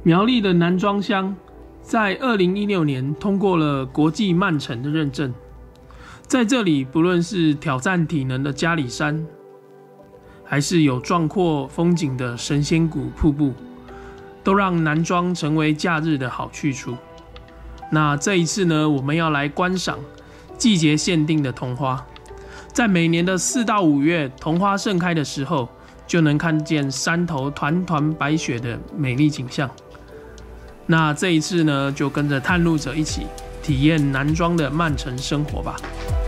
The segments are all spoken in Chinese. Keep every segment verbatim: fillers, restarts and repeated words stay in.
苗栗的南庄乡在二零一六年通过了国际慢城的认证，在这里不论是挑战体能的嘉里山，还是有壮阔风景的神仙谷瀑布，都让南庄成为假日的好去处。那这一次呢，我们要来观赏季节限定的桐花，在每年的四到五月桐花盛开的时候，就能看见山头团团白雪的美丽景象。那这一次呢，就跟着探路者一起体验南庄的慢城生活吧。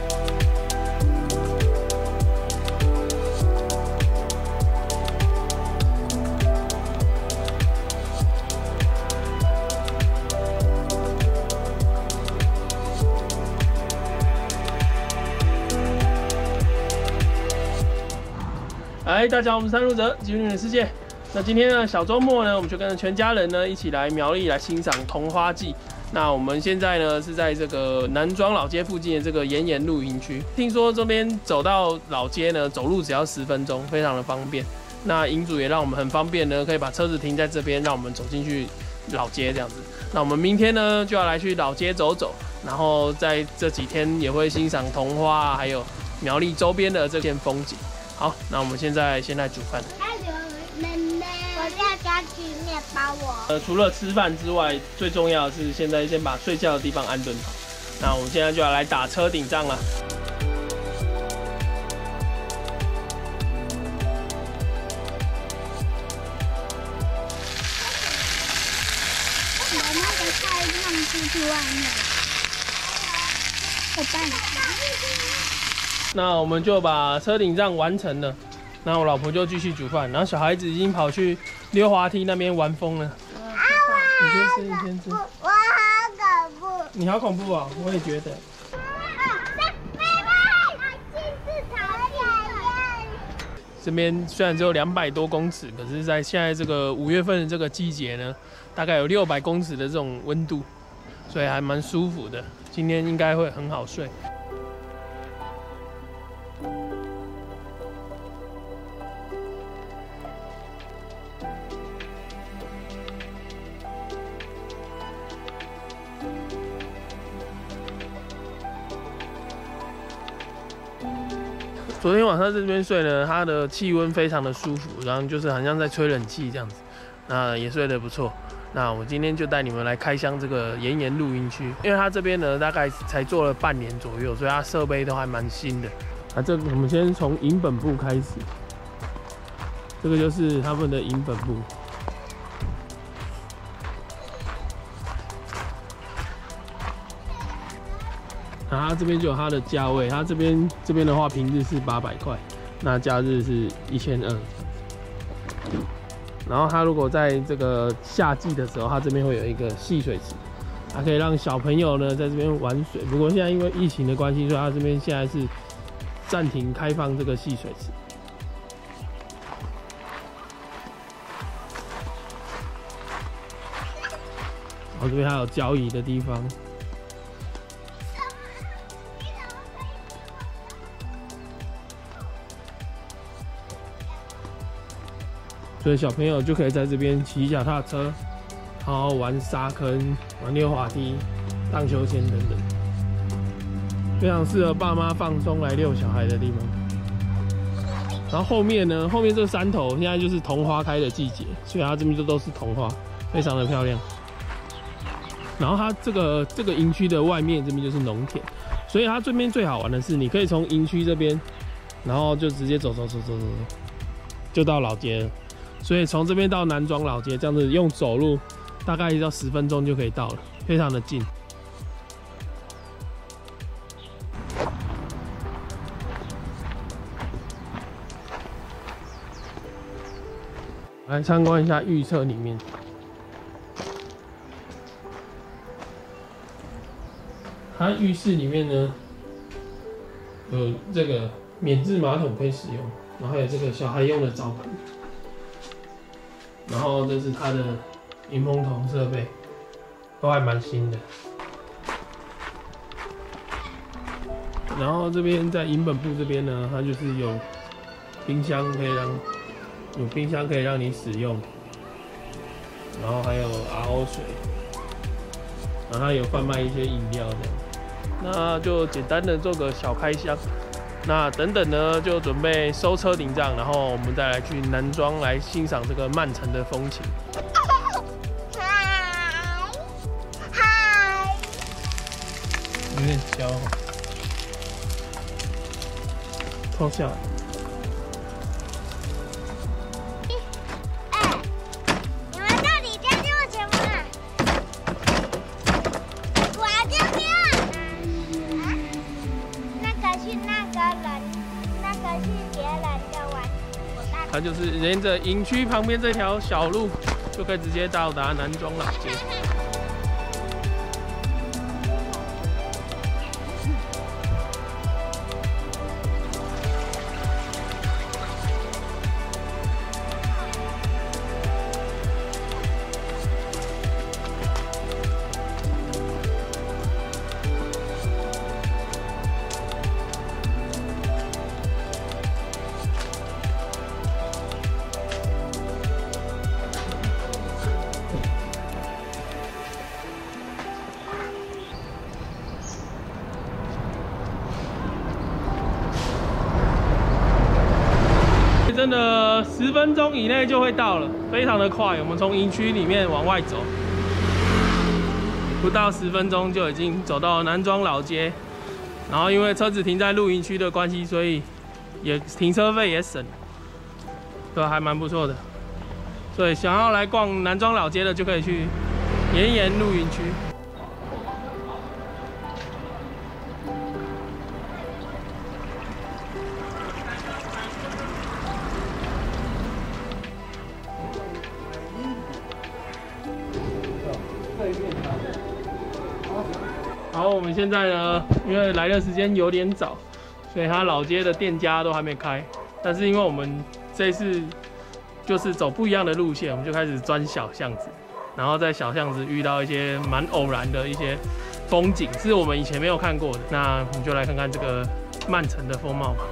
嗨，大家好，我们是探路者，记录你的世界。那今天呢，小周末呢，我们就跟着全家人呢一起来苗栗来欣赏桐花季。那我们现在呢是在这个南庄老街附近的这个岩岩露营区。听说这边走到老街呢，走路只要十分钟，非常的方便。那营主也让我们很方便呢，可以把车子停在这边，让我们走进去老街这样子。那我们明天呢就要来去老街走走，然后在这几天也会欣赏桐花啊，还有苗栗周边的这片风景。好，那我们现在先来煮饭。 我要加鸡面包我。 呃，除了吃饭之外，最重要的是现在先把睡觉的地方安顿好。那我们现在就要来打车顶帐了。 我那个菜放出去外面。我帮你。 那我们就把车顶帐完成了。那我老婆就继续煮饭，然后小孩子已经跑去溜滑梯那边玩疯了。 啊， 你先吃，你先吃。 我好恐怖。 你好恐怖啊！我也觉得。这边虽然只有两百多公尺，可是在现在这个五月份的这个季节呢，大概有六百公尺的这种温度，所以还蛮舒服的。今天应该会很好睡。昨天晚上在这边睡呢，它的气温非常的舒服，然后就是好像在吹冷气这样子，那也睡得不错。那我今天就带你们来开箱这个岩岩露营区，因为它这边呢大概才做了半年左右，所以它设备都还蛮新的。那这我们先从营本部开始，这个就是他们的营本部。啊，它这边就有它的价位，它这边这边的话，平日是八百块，那假日是一千二。然后它如果在这个夏季的时候，它这边会有一个戏水池，它可以让小朋友呢在这边玩水。不过现在因为疫情的关系，所以它这边现在是暂停开放这个戏水池。然后这边还有交椅的地方。所以小朋友就可以在这边骑脚踏车，然后玩沙坑、玩溜滑梯、荡秋千等等，非常适合爸妈放松来遛小孩的地方。然后后面呢，后面这个山头现在就是桐花开的季节，所以它这边就都是桐花，非常的漂亮。然后它这个这个营区的外面这边就是农田，所以它这边最好玩的是，你可以从营区这边，然后就直接走走走走走走，就到老街了。所以从这边到南庄老街，这样子用走路大概要十分钟就可以到了，非常的近。来参观一下浴厕里面，它浴室里面呢有这个免治马桶可以使用，然后还有这个小孩用的澡盆。然后这是它的迎风筒设备，都还蛮新的。然后这边在营本部这边呢，它就是有冰箱可以让有冰箱可以让你使用。 然后还有 R O 水，然后它有贩卖一些饮料这样。那就简单的做个小开箱。那等等呢，就准备收车顶帐，然后我们再来去南庄来欣赏这个曼城的风情。 嗨，嗨， 有点焦，脱下来。 哎，你们到底在做什么啊？我这边啊，那个是那个人，那个是别人的玩具。 它就是沿着营区旁边这条小路，就可以直接到达南庄老街。真的十分钟以内就会到了，非常的快。我们从营区里面往外走，不到十分钟就已经走到南庄老街。然后因为车子停在露营区的关系，所以也停车费也省，对，还蛮不错的。所以想要来逛南庄老街的，就可以去盐岩露营区。好，我们现在呢，因为来的时间有点早，所以它老街的店家都还没开。但是因为我们这次就是走不一样的路线，我们就开始钻小巷子，然后在小巷子遇到一些蛮偶然的一些风景，是我们以前没有看过的。那我们就来看看这个曼城的风貌吧。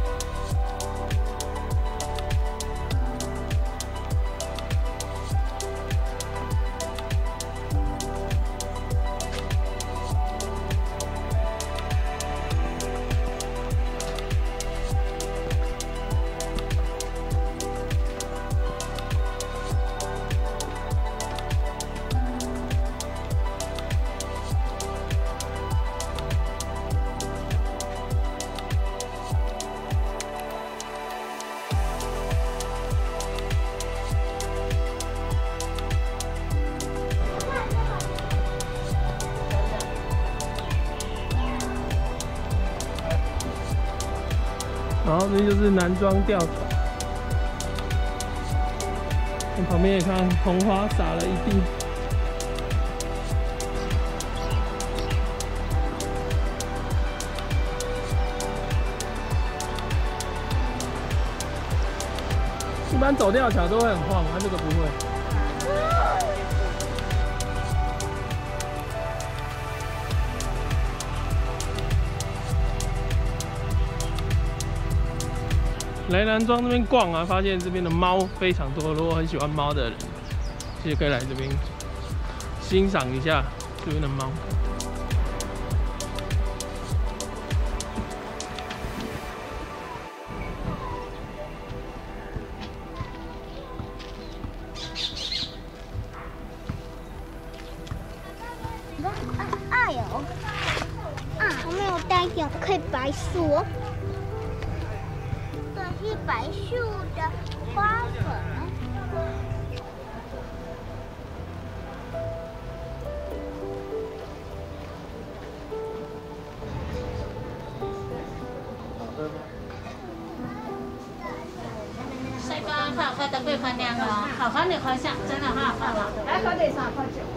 然后这就是南庄吊桥，旁边也看红花洒了一地。一般走吊桥都会很晃，它这个不会。来南庄这边逛啊，发现这边的猫非常多。如果很喜欢猫的人，其实可以来这边欣赏一下这边的猫。 哎呦，啊，我没有带眼，可以白树哦。这是白树的花粉。 西瓜泡快得贵番两个，好番你快上，真的很好泡了。来，快点上，快点。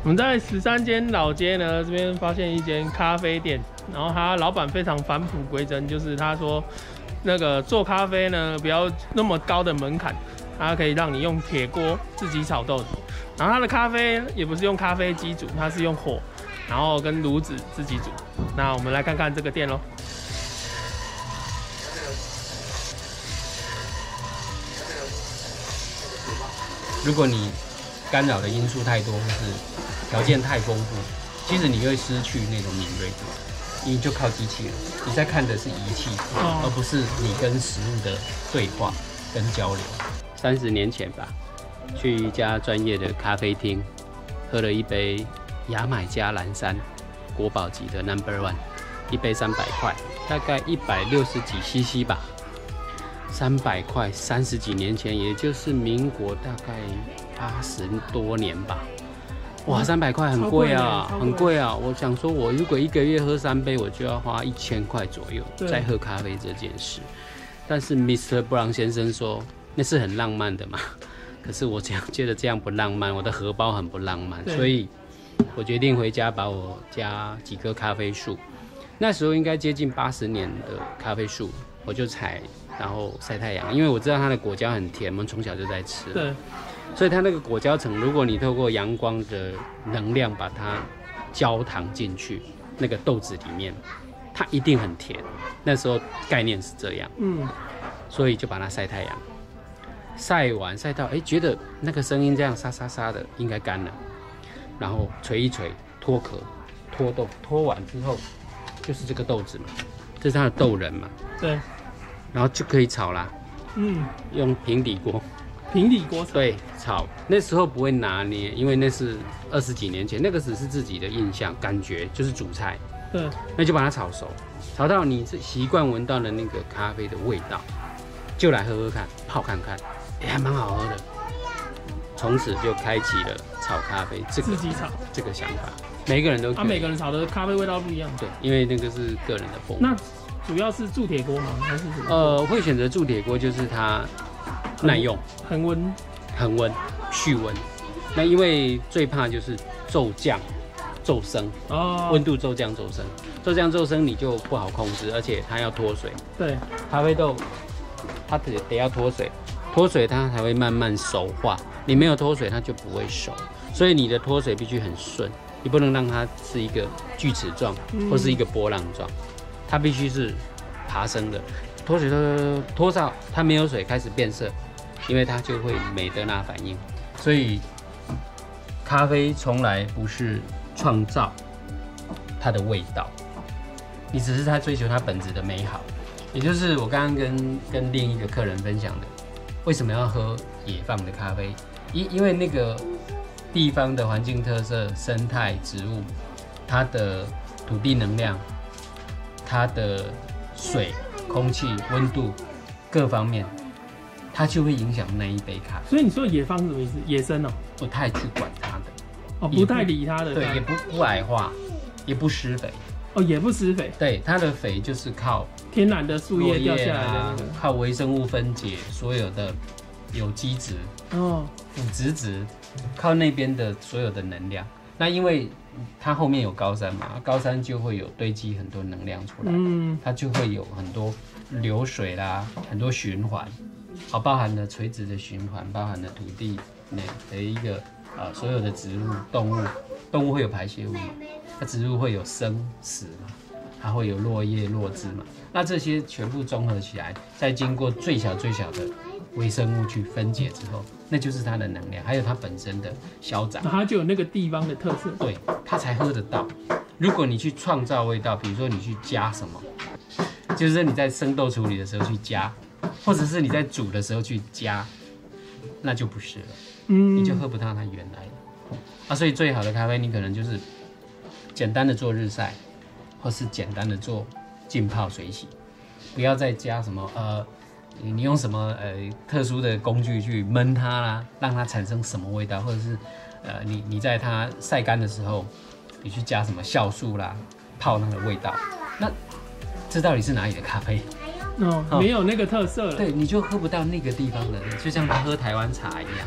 我们在十三间老街呢，这边发现一间咖啡店，然后他老板非常返璞归真，就是他说那个做咖啡呢不要那么高的门槛，它可以让你用铁锅自己炒豆子，然后它的咖啡也不是用咖啡机煮，它是用火，然后跟炉子自己煮。那我们来看看这个店咯。 如果你干扰的因素太多，或是条件太丰富，其实你会失去那种敏锐度，你就靠机器了。你在看的是仪器，哦、而不是你跟食物的对话跟交流。三十年前吧，去一家专业的咖啡厅，喝了一杯牙买加蓝山国宝级的 Number One， 一杯三百块，大概一百六十几 C C 吧。三百块，三十几年前，也就是民国大概八十多年吧。哇，三百块很贵啊，很贵啊！我想说，我如果一个月喝三杯，我就要花一千块左右在喝咖啡这件事。但是 Mister Brown 先生说那是很浪漫的嘛，可是我这样觉得这样不浪漫，我的荷包很不浪漫，所以我决定回家把我家几棵咖啡树，那时候应该接近八十年的咖啡树，我就采。然后晒太阳，因为我知道它的果胶很甜，我们从小就在吃。对，所以它那个果胶层，如果你透过阳光的能量把它焦糖进去，那个豆子里面，它一定很甜。那时候概念是这样，嗯，所以就把它晒太阳，晒完晒到哎觉得那个声音这样沙沙沙的，应该干了，然后捶一捶，脱壳，脱豆，脱完之后就是这个豆子嘛，这是它的豆仁嘛，对。然后就可以炒啦，嗯，用平底锅， 平底锅炒， 对，炒。那时候不会拿捏，因为那是二十几年前，那个只是自己的印象感觉，就是煮菜，对，那就把它炒熟，炒到你习惯闻到的那个咖啡的味道，就来喝喝看，泡看看，也还蛮好喝的。从此就开启了炒咖啡这个自己炒这个想法，每个人都可以， 啊，每个人炒的咖啡味道不一样， 对，因为那个是个人的风格。 主要是铸铁锅吗？还是什么？ 呃，会选择铸铁锅，就是它耐用、 恒温、 恒温、蓄温。那因为最怕就是骤降、骤升，哦，温度骤降、骤升，骤降、骤升你就不好控制，而且它要脱水。对，咖啡豆它得得要脱水，脱水它才会慢慢熟化。你没有脱水，它就不会熟。所以你的脱水必须很顺，你不能让它是一个锯齿状或是一个波浪状。它必须是爬升的，脱水脱脱到它没有水开始变色，因为它就会美德纳反应。所以咖啡从来不是创造它的味道，你只是在追求它本质的美好。也就是我刚刚跟跟另一个客人分享的，为什么要喝野放的咖啡？因因为那个地方的环境特色、生态、植物，它的土地能量。它的水、空气、温度各方面，它就会影响那一杯咖啡。 所以你说野放是什么意思？野生哦， 不太去管它的， 哦，不太理它的， 对，也不不矮化，也不施肥， 哦，也不施肥， 对，它的肥就是靠天然的树叶掉下来的、那個， 靠微生物分解所有的有机质、哦，腐殖质，靠那边的所有的能量。那因为它后面有高山嘛，高山就会有堆积很多能量出来，嗯，它就会有很多流水啦，很多循环，好，包含了垂直的循环，包含了土地内的一个呃所有的植物、动物，动物会有排泄物嘛，那植物会有生死嘛，它会有落叶、落枝嘛，那这些全部综合起来，再经过最小最小的微生物去分解之后，那就是它的能量，还有它本身的消长， 它就有那个地方的特色， 对，它才喝得到。如果你去创造味道，比如说你去加什么，就是你在生豆处理的时候去加，或者是你在煮的时候去加，那就不是了，嗯，你就喝不到它原来的。啊，所以最好的咖啡，你可能就是简单的做日晒，或是简单的做浸泡水洗，不要再加什么呃。你用什么呃特殊的工具去焖它啦，让它产生什么味道，或者是呃你你在它晒干的时候，你去加什么酵素啦，泡它的味道，那这到底是哪里的咖啡？ 哦，没有那个特色了。 对，你就喝不到那个地方的，就像他喝台湾茶一样。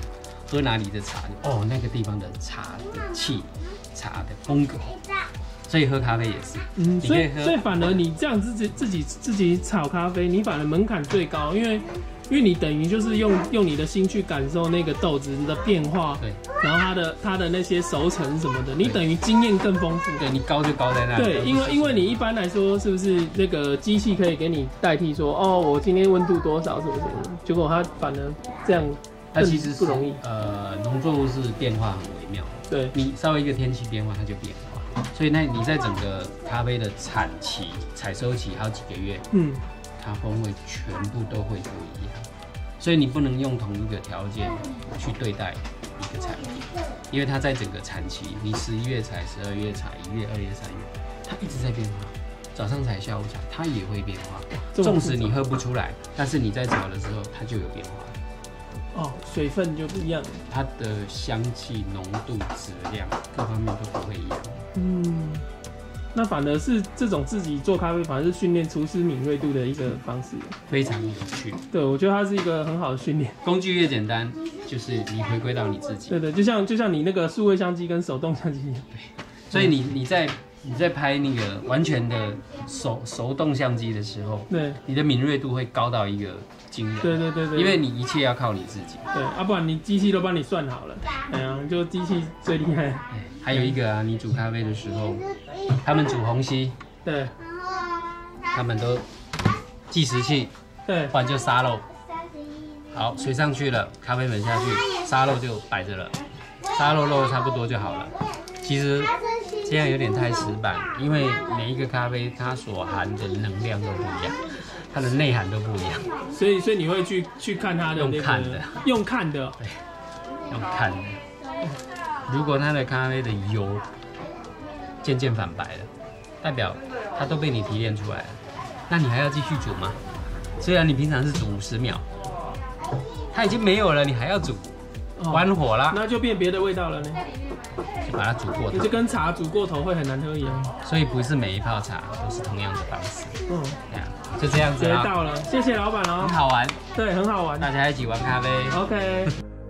喝哪里的茶，哦，那个地方的茶的气、茶的风格。所以喝咖啡也是， 嗯，所以所以反而你这样自己自己自己炒咖啡，你反而门槛最高，因为因为你等于就是用用你的心去感受那个豆子的变化，对，然后它的它的那些熟成什么的，你等于经验更丰富。 对，你高就高在那里。 对，因为因为你一般来说是不是那个机器可以给你代替说，哦，我今天温度多少什么什么的，结果它反而这样， 它其实不容易。 呃，农作物是变化很微妙， 对， 你稍微一个天气变化它就变化。所以那你在整个咖啡的产期、采收期好几个月，嗯，它风味全部都会不一样。所以你不能用同一个条件去对待一个产品，因为它在整个产期，你十一月采、十二月采、一月、二月、三月，它一直在变化。早上采、下午采，它也会变化。纵使你喝不出来，但是你在炒的时候，它就有变化。 哦，水分就不一样， 它的香气、浓度、质量各方面都不会一样。嗯， 那反而是这种自己做咖啡，反而是训练厨师敏锐度的一个方式， 非常有趣。 对，我觉得它是一个很好的训练。 工具越简单，就是你回归到你自己。 对对，就像就像你那个数位相机跟手动相机一样。 对，所以你你在你在拍那个完全的手手动相机的时候，对，你的敏锐度会高到一个惊人。 对对对对， 因为你一切要靠你自己。 对，啊，不然你机器都帮你算好了。哎呀，就机器最厉害。 还有一个啊，你煮咖啡的时候，他们煮虹吸，对，他们都计时器，对，不然就沙漏。好，水上去了，咖啡粉下去，沙漏就摆着了，沙漏漏差不多就好了。其实这样有点太死板，因为每一个咖啡它所含的能量都不一样，它的内涵都不一样。 所以，所以你会去去看它的、那個、 用看的， 用看的， 对，用看的。如果它的咖啡的油渐渐反白了，代表它都被你提炼出来了，那你还要继续煮吗？虽然你平常是煮五十秒，它已经没有了，你还要煮，关火啦， 那就变别的味道了呢。 就把它煮过头， 就跟茶煮过头会很难喝一样。 所以不是每一泡茶都是同样的方式。嗯，这样就这样子啦。 学到了，谢谢老板哦。 很好玩， 对，很好玩， 大家一起玩咖啡。 OK。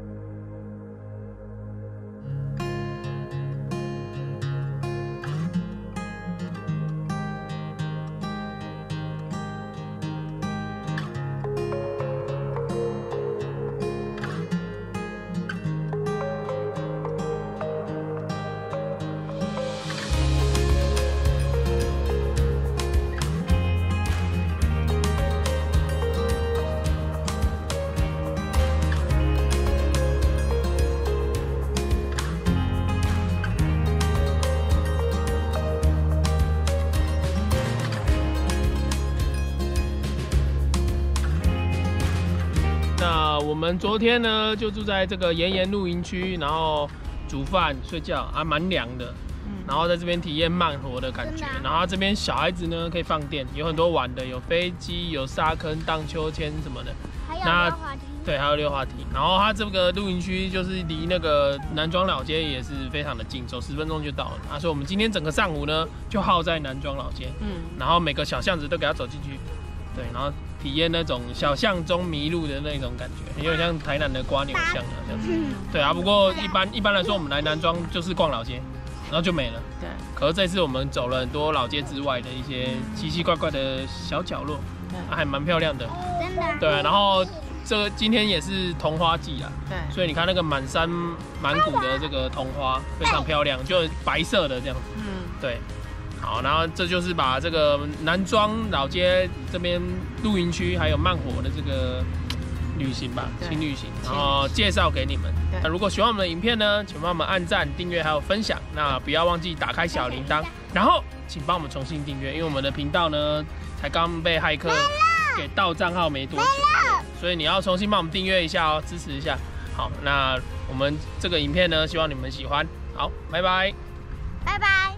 我们昨天呢就住在这个岩岩露营区，然后煮饭睡觉，还蛮凉的。然后在这边体验慢活的感觉。然后这边小孩子呢可以放电，有很多玩的，有飞机、有沙坑、荡秋千什么的。 还有溜滑梯。 对，还有溜滑梯。然后它这个露营区就是离那个南庄老街也是非常的近，走十分钟就到了。啊，所以我们今天整个上午呢就耗在南庄老街，嗯，然后每个小巷子都给它走进去。对，然后体验那种小巷中迷路的那种感觉，有点像台南的瓜牛巷啊这样子。对啊，不过一般一般来说，我们来南庄就是逛老街，然后就没了。对。可是这次我们走了很多老街之外的一些奇奇怪怪的小角落，啊、还蛮漂亮的。 真的。 对，然后这个今天也是桐花季啊，对，所以你看那个满山满谷的这个桐花非常漂亮，就白色的这样子。嗯，对。好，然后这就是把这个南庄老街这边露营区还有慢活的这个旅行吧，轻旅行，然后介绍给你们。那如果喜欢我们的影片呢，请帮我们按赞、订阅还有分享。那不要忘记打开小铃铛，然后请帮我们重新订阅，因为我们的频道呢才刚被骇客给盗账号没多久，所以你要重新帮我们订阅一下哦，支持一下。好，那我们这个影片呢，希望你们喜欢。好，拜拜， 拜拜。